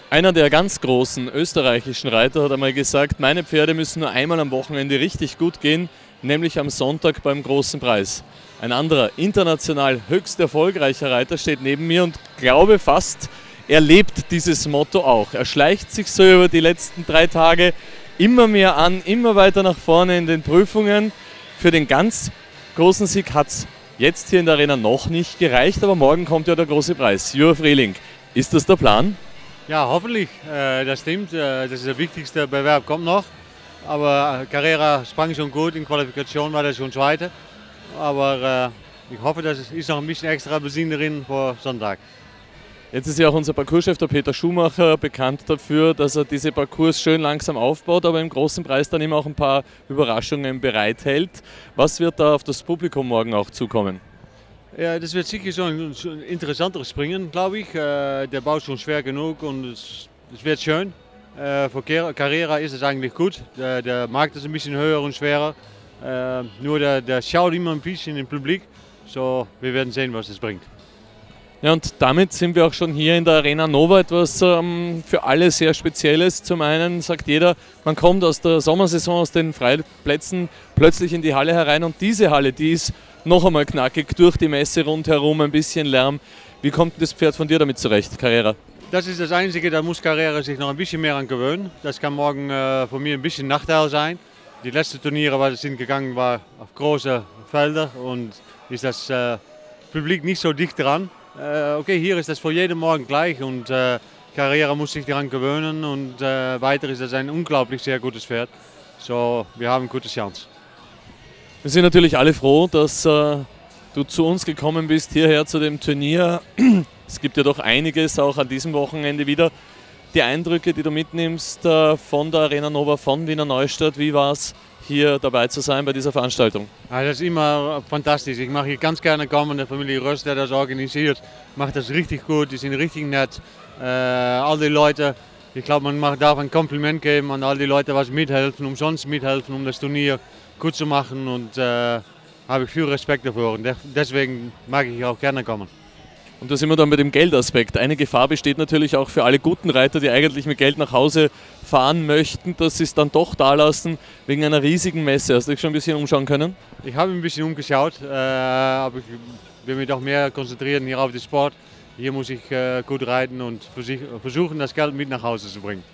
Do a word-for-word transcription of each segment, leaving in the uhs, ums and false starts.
Einer der ganz großen österreichischen Reiter hat einmal gesagt, meine Pferde müssen nur einmal am Wochenende richtig gut gehen, nämlich am Sonntag beim Großen Preis. Ein anderer international höchst erfolgreicher Reiter steht neben mir und glaube fast, er lebt dieses Motto auch. Er schleicht sich so über die letzten drei Tage immer mehr an, immer weiter nach vorne in den Prüfungen. Für den ganz großen Sieg hat es jetzt hier in der Arena noch nicht gereicht, aber morgen kommt ja der große Preis. Jura Frieling, ist das der Plan? Ja, hoffentlich. Äh, das stimmt. Äh, das ist der wichtigste Bewerb, kommt noch. Aber Carrera sprang schon gut, in Qualifikation war er schon Zweiter. Aber äh, ich hoffe, dass es ist noch ein bisschen extra Benzin drin vor Sonntag. Jetzt ist ja auch unser Parcourschef, der Peter Schumacher, bekannt dafür, dass er diese Parcours schön langsam aufbaut, aber im großen Preis dann immer auch ein paar Überraschungen bereithält. Was wird da auf das Publikum morgen auch zukommen? Ja, das wird sicher so ein, so ein interessanteres Springen, glaube ich. Äh, der Bau ist schon schwer genug und es, es wird schön. Äh, für Carrera ist es eigentlich gut. Der, der Markt ist ein bisschen höher und schwerer. Äh, nur der, der schaut immer ein bisschen im Publikum. So, wir werden sehen, was es bringt. Ja, und damit sind wir auch schon hier in der Arena Nova, etwas ähm, für alle sehr Spezielles. Zum einen sagt jeder, man kommt aus der Sommersaison, aus den Freiplätzen plötzlich in die Halle herein und diese Halle, die ist noch einmal knackig, durch die Messe rundherum, ein bisschen Lärm. Wie kommt das Pferd von dir damit zurecht, Carrera? Das ist das Einzige, da muss Carrera sich noch ein bisschen mehr an gewöhnen. Das kann morgen äh, von mir ein bisschen Nachteil sein. Die letzten Turniere, was es sind gegangen, war auf große Felder und ist das äh, Publikum nicht so dicht dran. Äh, okay, hier ist das für jeden Morgen gleich und äh, Carrera muss sich daran gewöhnen und äh, weiter ist das ein unglaublich sehr gutes Pferd. So, wir haben eine gute Chance. Wir sind natürlich alle froh, dass äh, du zu uns gekommen bist, hierher zu dem Turnier. Es gibt ja doch einiges auch an diesem Wochenende wieder. Die Eindrücke, die du mitnimmst äh, von der Arena Nova, von Wiener Neustadt, wie war es, hier dabei zu sein bei dieser Veranstaltung? Ja, das ist immer fantastisch. Ich mache hier ganz gerne kommen. Der Familie Röst, der das organisiert, macht das richtig gut. Die sind richtig nett. Äh, all die Leute, ich glaube, man darf ein Kompliment geben an all die Leute, die mithelfen, umsonst mithelfen, um das Turnier gut zu machen. Und äh, habe ich viel Respekt dafür. Und deswegen mag ich auch gerne kommen. Und da sind wir dann bei dem Geldaspekt. Eine Gefahr besteht natürlich auch für alle guten Reiter, die eigentlich mit Geld nach Hause fahren möchten, dass sie es dann doch da lassen wegen einer riesigen Messe. Hast du dich schon ein bisschen umschauen können? Ich habe ein bisschen umgeschaut, äh, aber ich will mich doch mehr konzentrieren hier auf den Sport. Hier muss ich äh, gut reiten und versuchen, das Geld mit nach Hause zu bringen.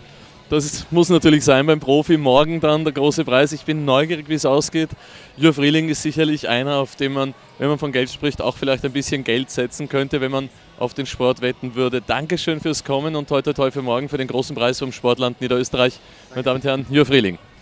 Das muss natürlich sein beim Profi. Morgen dann der große Preis. Ich bin neugierig, wie es ausgeht. Jura Frieling ist sicherlich einer, auf den man, wenn man von Geld spricht, auch vielleicht ein bisschen Geld setzen könnte, wenn man auf den Sport wetten würde. Dankeschön fürs Kommen und toi toi toi für morgen für den großen Preis vom Sportland Niederösterreich. Meine Damen und Herren, Jura Frieling.